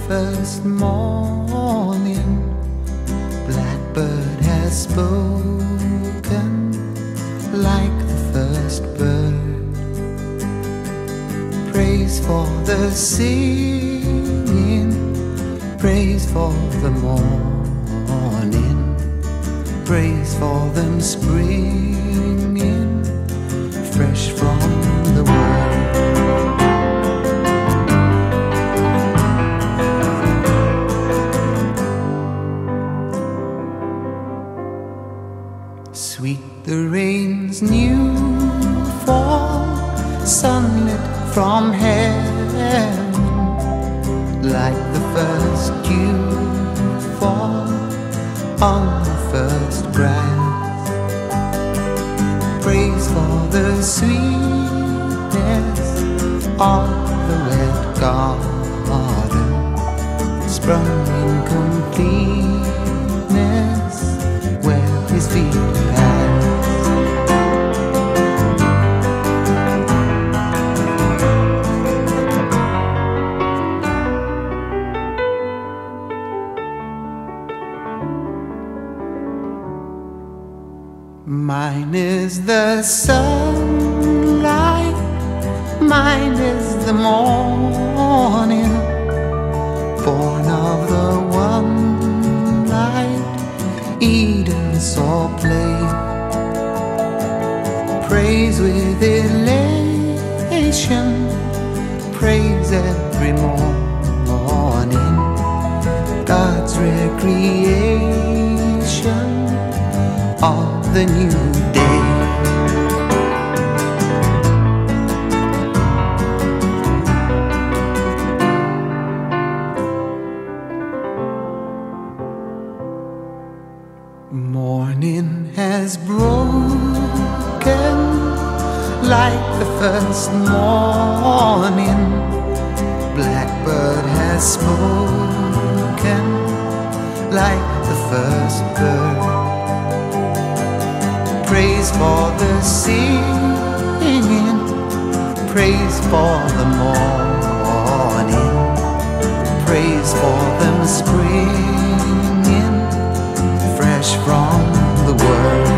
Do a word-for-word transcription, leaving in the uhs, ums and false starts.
first morning, blackbird has spoken like the first bird. Praise for the singing, praise for the morning, praise for them springing fresh from the world. Sweet the rain's new fall, sunlit from heaven, like the first dew fall on the first grass. Praise for the sweetness of the red garden, sprung in completeness where his feet pass. Mine is the sunlight, mine is the morning, born of the one light Eden saw play. Praise with elation, praise every morning, God's recreation of the new day. Morning has broken like the first morning, blackbird has spoken like the first bird. Praise for the singing, praise for the morning, praise for them springing fresh from the world.